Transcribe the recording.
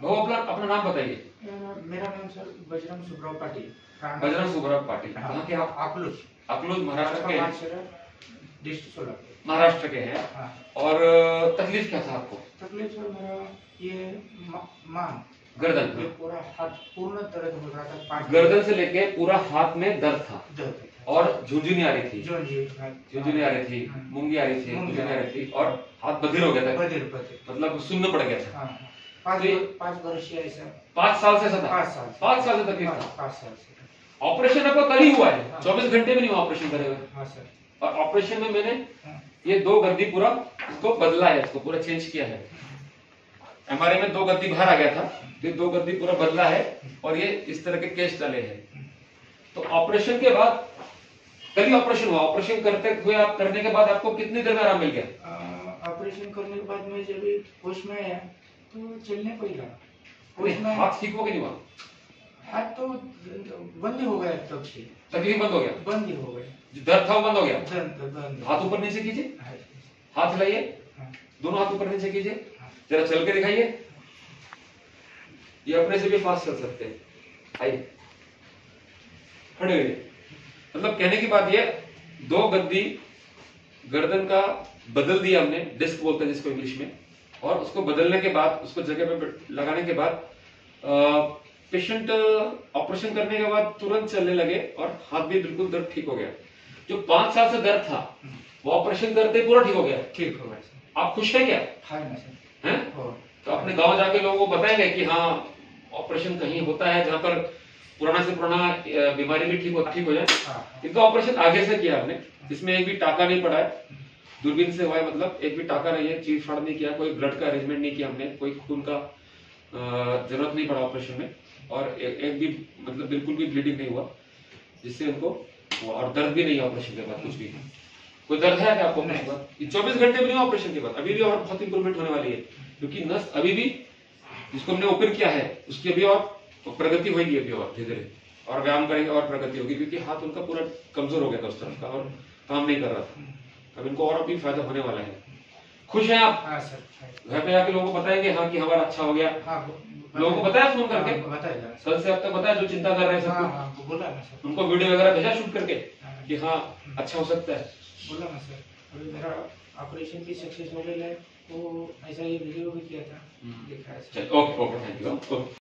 वो अपना अपना नाम बताइए। मेरा नाम सर बजरंग सुब्राव पाटिल। बजरंग सुब्राव पाटिल। हाँ, कहाँ के आप? अकलूज। अकलूज महाराष्ट्र के हैं? डिस्ट्रिक्ट सोलापुर महाराष्ट्र के हैं। हाँ। और तकलीफ क्या था आपको? तकलीफ सर मेरा ये मांग गर्दन ये पूरा हाथ पूर्ण दर्द हो रहा था। गर्दन से लेके पूरा हाथ में दर्द था और झुंझुनी आ रही थी। झुंझुनी आ रही थी, मूंगी आ रही थी, झुंझुनी आ रही थी और हाथ बधिर हो गया था। मतलब सुन्न पड़ गया था। 5 वर्ष ऐसा 5 साल से ऐसा था। 5 साल से तकलीफ था। 5 साल से। ऑपरेशन आपका कल ही हुआ है, 24 घंटे में नहीं हुआ ऑपरेशन करे हुए। हाँ सर। और ऑपरेशन में मैंने ये 2 गद्दी पूरा इसको बदला है, इसको पूरा चेंज किया है। एमआरआई में 2 गद्दी बाहर आ गया था, ये 2 गद्दी पूरा बदला है और ये इस तरह के केस डाले हैं। तो ऑपरेशन के बाद कल ही ऑपरेशन हुआ। ऑपरेशन करने के बाद आपको कितनी देर में आराम मिल गया? ऑपरेशन करने के बाद मैं जब होश में आया तो चलने को ही लगा। हाथ ठीक हो गया नहीं हुआ? हाथ तो बंद हो गया, तब से तकलीफ बंद हो गया? बंद ही हो गया। जो दर्द था वो बंद हो गया? दर्द। हाथ ऊपर नीचे कीजिए, हाथ हिलाइए, दोनों हाथ ऊपर नीचे कीजिए, जरा चल के दिखाइए। ये अपने से भी फास्ट चल सकते हैं। आइए खड़े हुए। मतलब कहने की बात ये 2 गद्दी गर्दन का बदल दिया हमने, डिस्क बोलते हैं जिसको इंग्लिश में। और उसको बदलने के बाद, उसको जगह पे लगाने के बाद पेशेंट ऑपरेशन करने के बाद तुरंत चलने लगे और हाथ भी बिल्कुल दर्द ठीक हो गया। जो 5 साल से दर्द था वो ऑपरेशन करते पूरा ठीक हो गया। ठीक हो गया। आप खुश हैं क्या? हैं? तो अपने गांव जाके लोगों को बताएंगे कि हाँ ऑपरेशन कहीं होता है जहां पर पुराना से पुराना बीमारी भी ठीक हो जाए। इनका ऑपरेशन आगे से किया हमने, इसमें एक भी टाका नहीं पड़ा है, दूरबीन से हुआ है। मतलब एक भी टाका नहीं है, चीर फाड़ नहीं किया, कोई ब्लड का अरेंजमेंट नहीं किया हमने, कोई खून का जरूरत नहीं पड़ा ऑपरेशन में। और एक भी मतलब बिल्कुल भी ब्लीडिंग नहीं हुआ जिससे उनको, और दर्द भी नहीं है ऑपरेशन के बाद कुछ भी। कोई दर्द है क्या आपको ऑपरेशन के बाद? 24 घंटे में नहीं ऑपरेशन के बाद, अभी भी और बहुत इंप्रूवमेंट होने वाली है, क्योंकि नस अभी भी जिसको हमने ओपन किया है उसकी अभी और प्रगति होगी, अभी और धीरे धीरे और व्यायाम करेंगे और प्रगति होगी, क्योंकि हाथ उनका पूरा कमजोर हो गया था उस तरफ का और काम नहीं कर रहा था। अब इनको और अभी फायदा होने वाला है। खुश हैं आप? हाँ सर। घर पे जाके लोगों को बताएंगे हाँ कि हमारा अच्छा हो गया? लोगों को बताया फोन करके? बताया कल से अब तक बताया जो चिंता कर रहे हैं सबको? बोला ना सर। उनको वीडियो वगैरह भेजा शूट करके कि हाँ अच्छा हो सकता है? बोला ना सर। अभी मेरा ऑपरेशन भी सक्सेस हो गया है, तो ऐसा ये वीडियो भी किया था, देखा है। Okay okay, thank you.